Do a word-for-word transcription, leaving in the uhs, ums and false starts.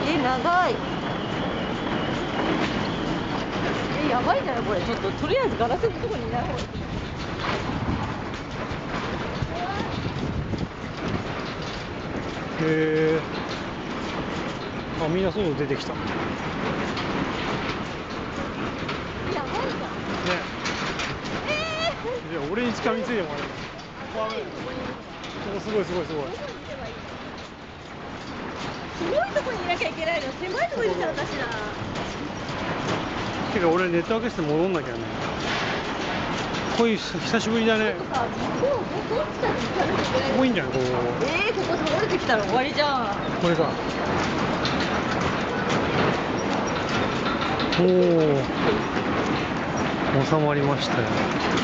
え、長い。え、やばいんじゃないこれ。ちょっととりあえずガラスのとこにいない方がいい。 へえ。あ、みんな外出てきた。ね。 やばいじゃん。えいや、俺に近づいてもらえる。お、すごいすごいすごい。 すごいとこにいなきゃいけないの。狭いとこにいたらおかしいな。 てか俺ネットワーク室戻んなきゃね。こういう久しぶりだね。 ここさ、向こうどっちかに行かなきゃいけない。 ここいいんじゃないここ。 えー、ここ倒れてきたら終わりじゃん。 これか。おお。収まりましたよ。